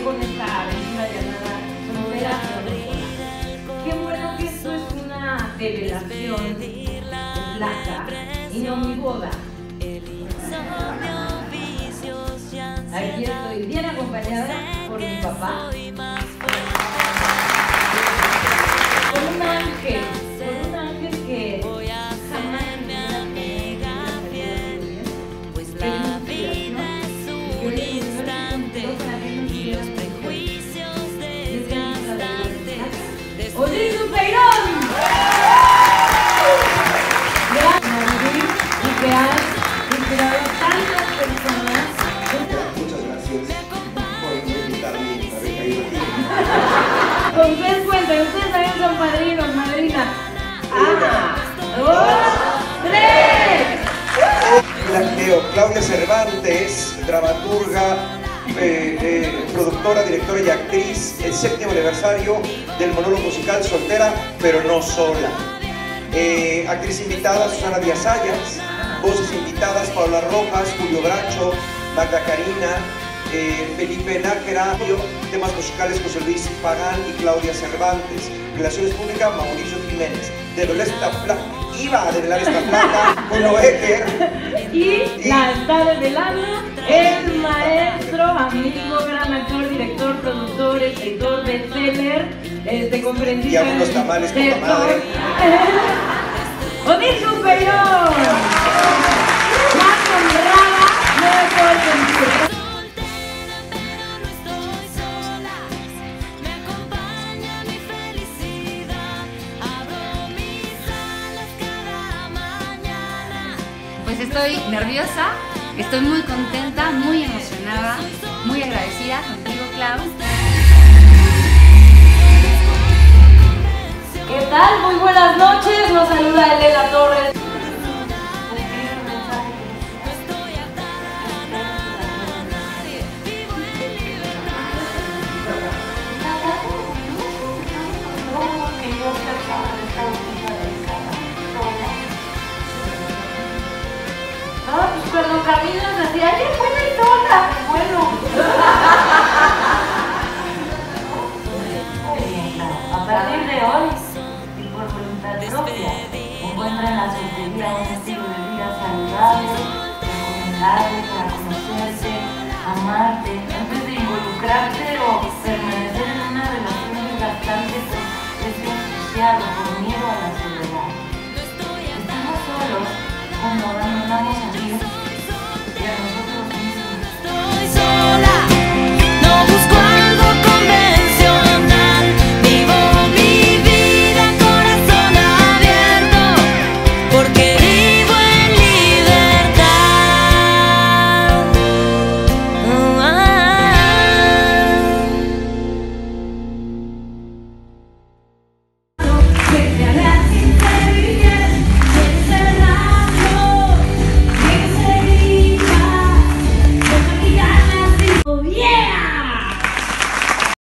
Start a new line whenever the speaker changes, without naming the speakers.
con esta aventura llamada Soltera pero no sola. Qué bueno que esto es una revelación blanca y no mi boda. Aquí estoy bien acompañada por mi papá. Con un ángel que jamás pues la vida es un instante y los prejuicios desgastante. ¡Odilio Peirón! Gracias, y que has inspirado a tantas personas.
Muchas gracias por invitarme a haber caído aquí.
Con ustedes cuentan, ustedes también son padrinos, madrinas. ¡2, 3!
Claudia Cervantes, dramaturga, productora, directora y actriz, el 7º aniversario del monólogo musical Soltera pero no sola. Actriz invitada Susana Díaz Ayas, voces invitadas Paola Rojas, Julio Bracho, Magda Karina, Felipe Nájera, temas musicales José Luis Pagán y Claudia Cervantes, relaciones públicas Mauricio Jiménez, de iba a develar esta plata, Bruno Ecker
y la está develando el maestro, amigo, gran actor, director, productor, escritor, bestseller, conferencista
y algunos tamales con la madre.
Odilio Peirón, la honrada, no me puedo sentir.
Pues estoy nerviosa, estoy muy contenta, muy emocionada, muy agradecida contigo, Clau.
¿Qué tal? Muy buenas noches, nos saluda Elena Torres. Perdón, Camila nos decía, ¡ay, qué buena y sola! Bueno.
A partir de hoy, y por voluntad propia, encuentran la soltería un estilo de vida saludable, recomendable para conocerte, amarte, antes de involucrarte o